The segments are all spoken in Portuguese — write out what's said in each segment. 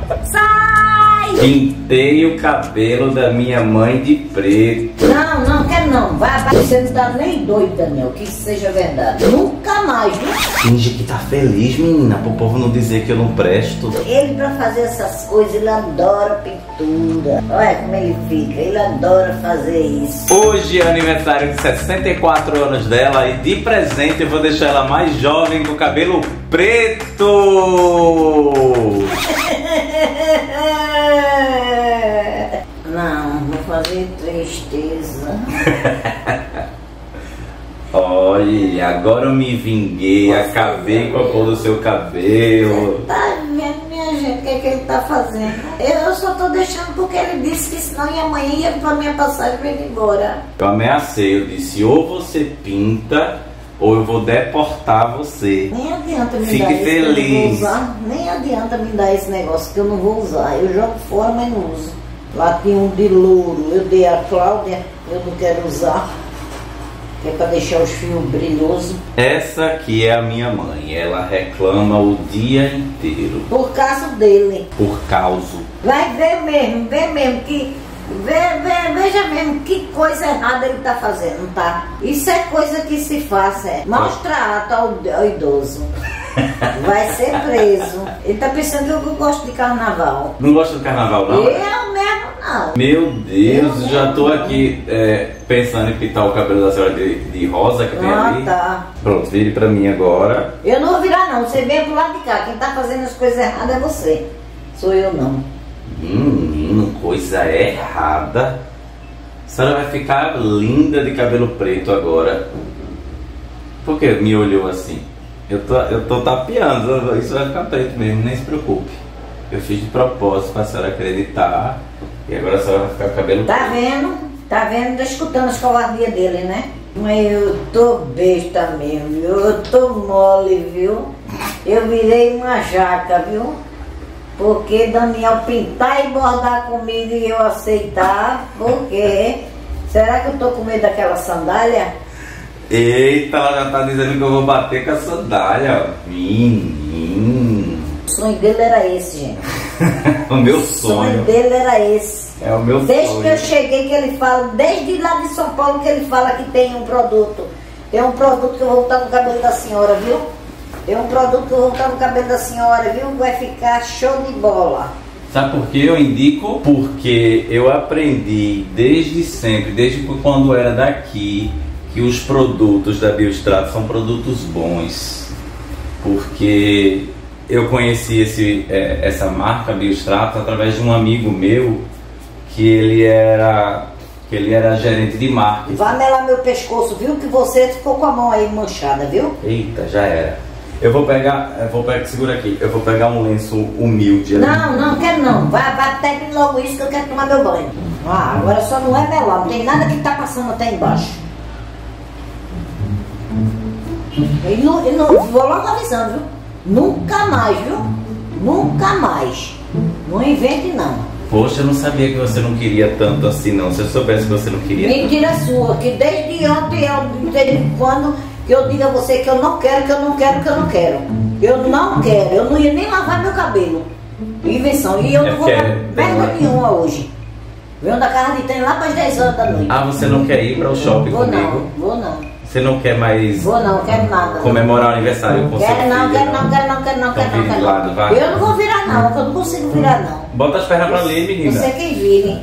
Sai! Pintei o cabelo da minha mãe de preto. Não, não quero não. Vai. Você não tá nem doido, Daniel, que isso seja verdade. Nunca mais, viu? Finge que tá feliz, menina, pro povo não dizer que eu não presto. Ele, pra fazer essas coisas, ele adora pintura. Olha como ele fica, ele adora fazer isso. Hoje é aniversário de 64 anos dela e de presente eu vou deixar ela mais jovem com o cabelo preto. Não, vou fazer tristeza. Olha, agora eu me vinguei, acabei com a cor do seu cabelo. Você tá vendo, minha gente, o que é que ele tá fazendo? Eu só tô deixando porque ele disse que senão amanhã ia pra minha passagem pra ele ir embora. Eu ameacei, eu disse, ou você pinta ou eu vou deportar você. Nem adianta me Fique dar isso feliz. que eu não vou usar. Nem adianta me dar esse negócio que eu não vou usar. Eu jogo fora, mas não uso. Lá tinha um de louro, eu dei a Cláudia, eu não quero usar. Que é pra deixar os fios brilhosos. Essa aqui é a minha mãe, ela reclama o dia inteiro. Por causa dele. Por causa. Vai ver mesmo que... Veja mesmo que coisa errada ele tá fazendo, tá? Isso é coisa que se faz, é mostrar ao idoso. Vai ser preso. Ele tá pensando que eu gosto de carnaval. Não gosta do carnaval, não? Eu mesmo não. Meu Deus, já tô aqui pensando em pintar o cabelo da senhora de rosa que tem ali. Tá. Pronto, vire pra mim agora. Eu não vou virar não, você vem pro lado de cá. Quem tá fazendo as coisas erradas é você. Sou eu não. Menino, coisa errada. A senhora vai ficar linda de cabelo preto agora. Por que me olhou assim? Eu tô tapeando, isso vai ficar preto mesmo, nem se preocupe. Eu fiz de propósito pra senhora acreditar. E agora a senhora vai ficar com o cabelo Tá preto. vendo? Tá vendo? Tá escutando as covardias dele, né? Mas eu tô besta mesmo, viu? Eu tô mole, viu? Eu virei uma jaca, viu? Porque Daniel pintar e bordar comigo e eu aceitar, porque... Será que eu tô com medo daquela sandália? Eita, ela já tá dizendo que eu vou bater com a sandália. Menino. O sonho dele era esse, gente. O meu O sonho sonho. dele era esse. É o meu Desde sonho. que eu cheguei que ele fala, desde lá de São Paulo que ele fala que tem um produto. Tem um produto que eu vou botar no cabelo da senhora, viu? Tem um produto que eu vou botar no cabelo da senhora, viu? Vai ficar show de bola. Sabe por que eu indico? Porque eu aprendi desde sempre, desde quando era daqui, que os produtos da Biostrato são produtos bons. Porque eu conheci essa marca Biostrato através de um amigo meu que ele era gerente de marketing. Vai melar meu pescoço, viu? Que você ficou com a mão aí manchada, viu? Eita, já era. Segura aqui, eu vou pegar um lenço humilde ali. Não quero não. Vai termine logo isso que eu quero tomar meu banho. Ah, agora só não é melar, não tem nada que tá passando até embaixo. E não, vou logo avisando, viu? Nunca mais, viu? Nunca mais. Não invente não. Poxa, eu não sabia que você não queria tanto assim não. Se eu soubesse que você não queria tanto. Mentira sua, que desde ontem, desde quando que eu digo a você que eu não quero, que eu não quero, que eu não quero. Eu não quero, eu não ia nem lavar meu cabelo. Invenção. E eu não vou dar merda nenhuma hoje. Venho da casa de trem lá para as 10 horas da noite. Ah, você não quer ir para o shopping comigo? Vou não. Você não quer mais Vou não, quero nada. comemorar o aniversário com seu filho? Quero não. Então vire de lado, vai. Eu não vou virar não, que eu não consigo virar não. Bota as pernas pra ali, menina. Você quem vire.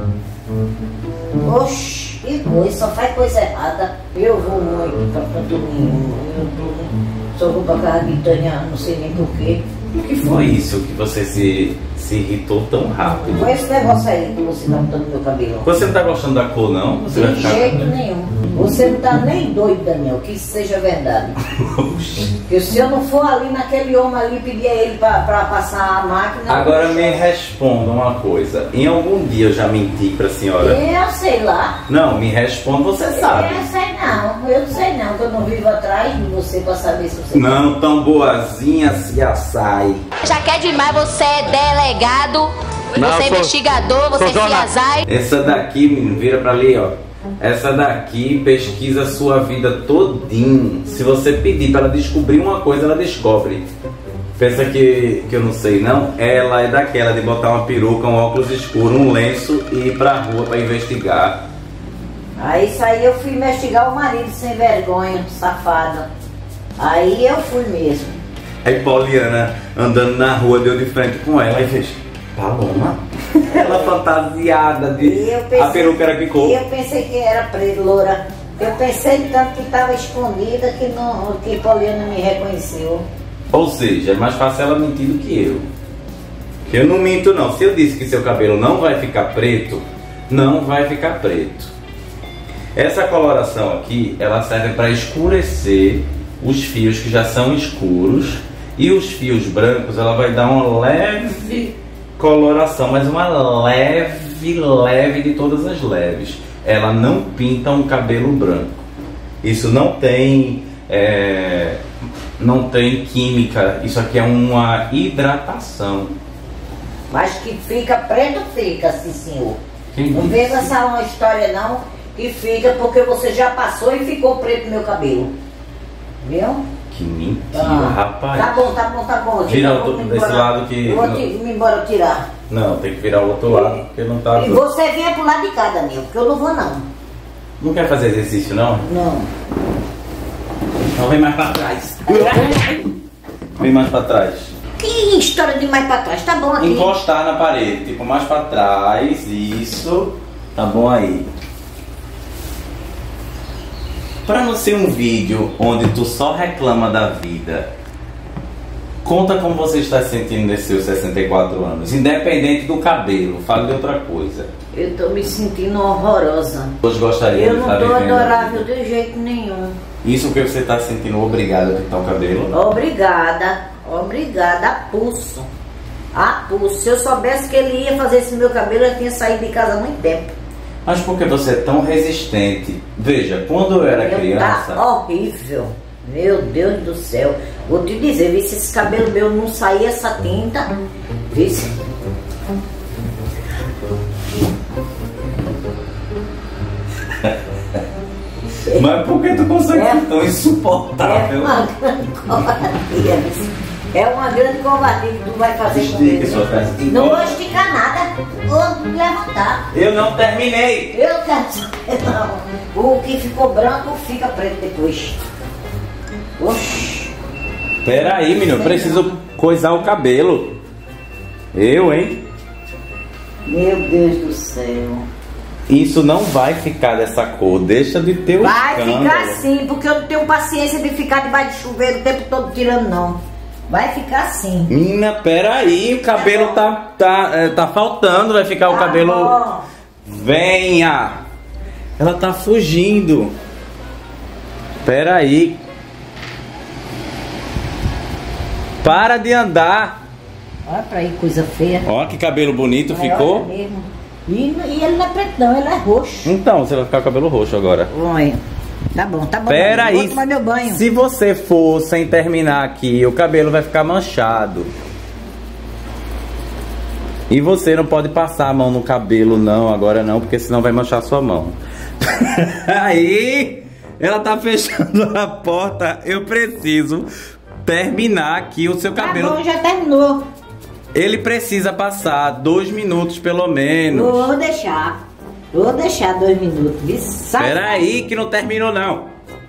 Oxi, que coisa, só faz coisa errada. Eu vou muito pra canto nenhum. Só vou pra casa de Tânia, não sei nem porquê. O que foi isso que você se irritou tão rápido? Foi esse negócio aí que você tá botando no meu cabelo. Você não tá gostando da cor, não? Você vai De ficar... jeito nenhum. Você não tá nem doido, Daniel, que isso seja verdade. Porque se eu não for ali naquele homem ali pedir a ele pra passar a máquina... Agora me responda uma coisa. Em algum dia eu já menti pra senhora? Eu sei lá. Não, me responda, você sabe. Eu sei não, que eu não vivo atrás de você pra saber se você... Não, tão boazinha se assai. Já quer demais, você é delegado, você é investigador, você é CSI. Essa daqui, menino, vira pra ali, ó. Essa daqui pesquisa a sua vida todinho. Se você pedir pra ela descobrir uma coisa, ela descobre. Pensa que eu não sei, não? Ela é daquela de botar uma peruca, um óculos escuro, um lenço e ir pra rua pra investigar. Aí isso aí eu fui investigar o marido sem vergonha, safado. Aí eu fui mesmo. Aí Poliana andando na rua deu de frente com ela e fez: Paloma? Ela fantasiada de... a peruca era que cor? E eu pensei que era preto, loura. Eu pensei tanto que estava escondida que Poliana me reconheceu. Ou seja, é mais fácil ela mentir do que eu. Eu não minto não. Se eu disse que seu cabelo não vai ficar preto, não vai ficar preto. Essa coloração aqui, ela serve para escurecer os fios que já são escuros. E os fios brancos, ela vai dar uma leve coloração, mas uma leve de todas as leves. Ela não pinta um cabelo branco. Isso não tem química. Isso aqui é uma hidratação. Mas que fica preto, fica, sim senhor. Não vem essa uma história não, que fica porque você já passou e ficou preto meu cabelo. Viu? Que mentira, rapaz. Tá bom. Vira desse lado que... Eu vou me embora tirar. Não, tem que virar o outro lado, porque não tá... E você vinha pro lado de cá, Daniel, porque eu não vou não. Não quer fazer exercício, não? Não. Então vem mais pra trás. Vem mais pra trás. Que história de mais pra trás? Tá bom aqui. Encostar na parede, tipo mais pra trás, isso. Tá bom aí. Pra não ser um vídeo onde tu só reclama da vida, conta como você está se sentindo nesses seus 64 anos, independente do cabelo, fale de outra coisa. Eu tô me sentindo horrorosa. Hoje gostaria eu de estar não tô vivendo adorável de jeito nenhum. Isso porque você está se sentindo obrigada a pintar o cabelo? Obrigada, a pulso. Se eu soubesse que ele ia fazer esse meu cabelo, eu tinha saído de casa há muito tempo. Mas por que você é tão resistente? Veja, quando eu era criança... Tá horrível. Meu Deus do céu. Vou te dizer, se esse cabelo meu não sair essa tinta... Vice. Mas por que tu consegue ser tão insuportável? É uma grande covardia. É uma grande covardia que tu vai fazer Estica sua peça. Não vou esticar nada. Vou levantar. Eu não terminei. Eu quero saber não. O que ficou branco fica preto depois. Oxi. Peraí, menino, eu preciso coisar o cabelo. Eu, hein? Meu Deus do céu. Isso não vai ficar dessa cor, deixa de ter o escândalo. Vai ficar sim, porque eu não tenho paciência de ficar debaixo de chuveiro o tempo todo tirando, não. Vai ficar assim. Menina, peraí, o cabelo tá faltando, vai ficar o cabelo... Bom. Venha! Ela tá fugindo. Peraí. Para de andar. Olha pra aí, coisa feia. Ó, que cabelo bonito Vai, ficou. olha mesmo. E ele não é preto não, ele é roxo. Então, você vai ficar com o cabelo roxo agora. Olha. Tá bom. Pera aí, vou tomar meu banho. Se você for sem terminar aqui, o cabelo vai ficar manchado. E você não pode passar a mão no cabelo não, agora não, porque senão vai manchar sua mão. Aí, ela tá fechando a porta, eu preciso terminar aqui o seu cabelo. Tá bom, já terminou. Ele precisa passar 2 minutos pelo menos. Vou deixar 2 minutos. Espera aí que não terminou não.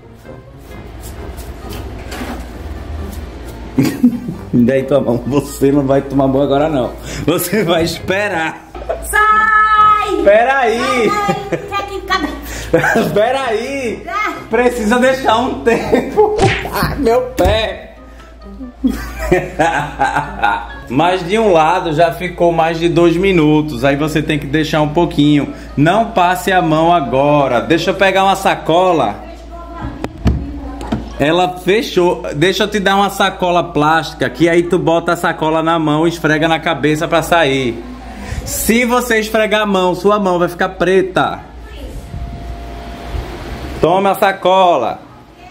Daí tua mão, você não vai tomar banho agora não. Você vai esperar. Sai! Espera aí. Sai! Espera aí. Precisa deixar um tempo. Ai, meu pé. Mas de um lado já ficou mais de 2 minutos. Aí você tem que deixar um pouquinho. Não passe a mão agora. Deixa eu pegar uma sacola. Ela fechou. Deixa eu te dar uma sacola plástica, que aí tu bota a sacola na mão e esfrega na cabeça pra sair. Se você esfregar a mão, sua mão vai ficar preta. Toma a sacola.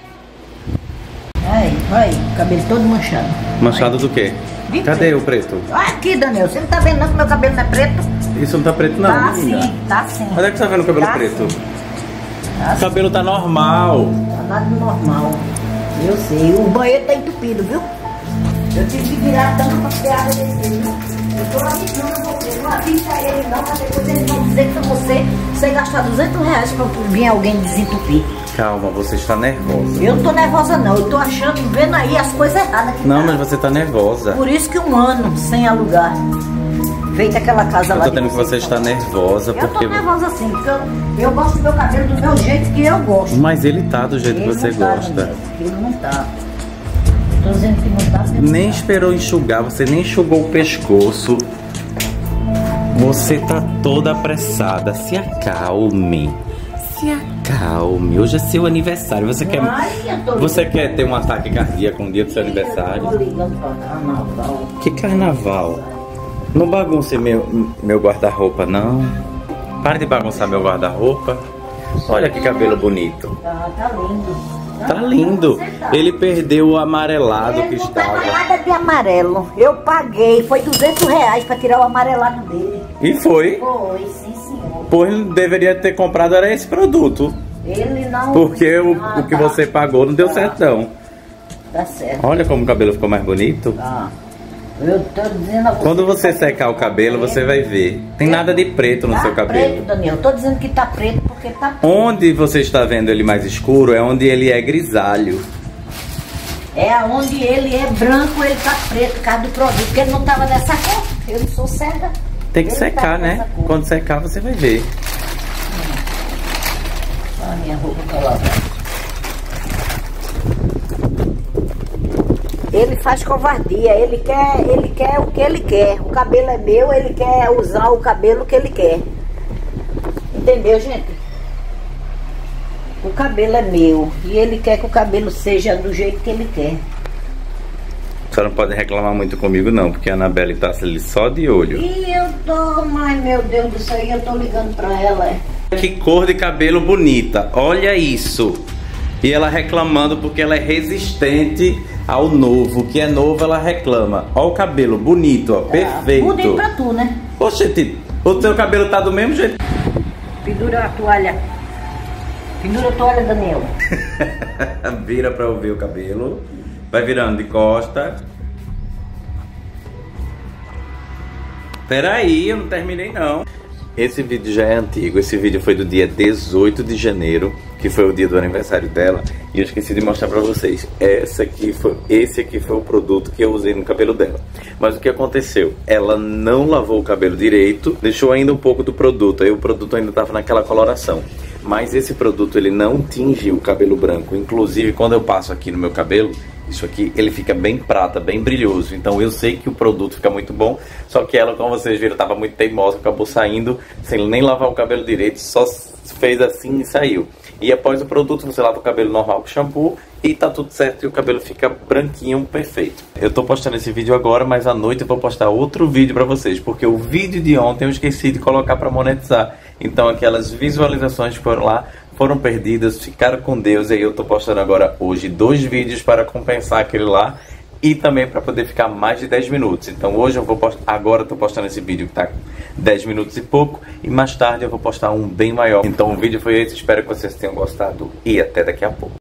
Ai, cabelo todo manchado. Manchado do quê? Cadê o preto? Aqui, Daniel, você não tá vendo não que meu cabelo não é preto? Isso não tá preto não, Tá menina. sim, tá sim. Onde é que você tá vendo o cabelo Tá preto? sim. Tá O cabelo tá normal. Tá nada normal. Eu sei, o banheiro tá entupido, viu? Eu tive que virar tanto pra ter água desse rio. Eu tô avisando você, não avisa ele não, mas depois eles vão dizer que você gastar R$200 pra vir alguém desentupir. Calma, você está nervosa. Eu não tô nervosa não, eu tô achando, vendo aí as coisas erradas aqui. Não, mas você tá nervosa. Por isso que 1 ano sem alugar. Feita aquela casa lá. Eu tô tendo que você está nervosa porque... Eu tô nervosa sim, porque eu gosto do meu cabelo do meu jeito que eu gosto. Mas ele tá do jeito que você gosta. Ele não tá. Tô dizendo que não tá. Nem esperou enxugar, você nem enxugou o pescoço. Você tá toda apressada. Se acalme. Se acalme. Hoje é seu aniversário. Você quer ter um ataque cardíaco no dia do seu aniversário? Eu tô ligando pra carnaval. Que carnaval? Não bagunce meu guarda-roupa, não. Pare de bagunçar meu guarda-roupa. Olha que cabelo bonito. Tá lindo. Tá lindo. Ele perdeu o amarelado que Não estava. tem nada de amarelo. Eu paguei, foi R$200 pra tirar o amarelado dele. E foi? Foi, sim senhor. Pois ele deveria ter comprado era esse produto. Ele não... Porque o que você pagou não deu certo não. Tá certo. Olha como o cabelo ficou mais bonito. Tá. Eu tô dizendo a você. Quando você secar o cabelo, você vai ver. Tem nada de preto no seu cabelo. Preto, Daniel. Eu tô dizendo que tá preto porque tá preto. Onde você está vendo ele mais escuro é onde ele é grisalho. É onde ele é branco, ele tá preto por causa do produto. Porque ele não tava dessa cor. Eu não sou cega. Tem que Ele secar, tá né? dessa cor. Quando secar, você vai ver. Olha a minha roupa colorada. Ele faz covardia, ele quer o que ele quer. O cabelo é meu, ele quer usar o cabelo que ele quer. Entendeu, gente? O cabelo é meu e ele quer que o cabelo seja do jeito que ele quer. Você não pode reclamar muito comigo não, porque a Anabelle tá ali só de olho. E eu tô, mas meu Deus do céu, eu tô ligando pra ela. Que cor de cabelo bonita, olha isso. E ela reclamando porque ela é resistente ao novo. O que é novo ela reclama. Olha o cabelo, bonito, ó, perfeito. Bonito pra tu, né? Oxe, o teu cabelo tá do mesmo jeito. Pendura a toalha. Pendura a toalha, Daniel. Vira pra eu ver o cabelo. Vai virando de costa. Peraí, eu não terminei não. Esse vídeo já é antigo, esse vídeo foi do dia 18 de janeiro, que foi o dia do aniversário dela, e eu esqueci de mostrar pra vocês. Esse aqui foi o produto que eu usei no cabelo dela. Mas o que aconteceu? Ela não lavou o cabelo direito, deixou ainda um pouco do produto, aí o produto ainda tava naquela coloração. Mas esse produto ele não tinge o cabelo branco, inclusive quando eu passo aqui no meu cabelo, isso aqui, ele fica bem prata, bem brilhoso. Então eu sei que o produto fica muito bom. Só que ela, como vocês viram, estava muito teimosa. Acabou saindo sem nem lavar o cabelo direito. Só fez assim e saiu. E após o produto, você lava o cabelo normal com shampoo. E tá tudo certo e o cabelo fica branquinho, perfeito. Eu tô postando esse vídeo agora, mas à noite eu vou postar outro vídeo pra vocês. Porque o vídeo de ontem eu esqueci de colocar pra monetizar. Então aquelas visualizações que foram lá foram perdidas, ficaram com Deus. E aí eu tô postando agora hoje 2 vídeos para compensar aquele lá. E também para poder ficar mais de 10 minutos. Então hoje eu vou postar, agora eu tô postando esse vídeo que tá 10 minutos e pouco. E mais tarde eu vou postar um bem maior. Então o vídeo foi esse, espero que vocês tenham gostado. E até daqui a pouco.